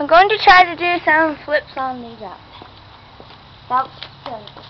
I'm going to try to do some flips on these up. That's good.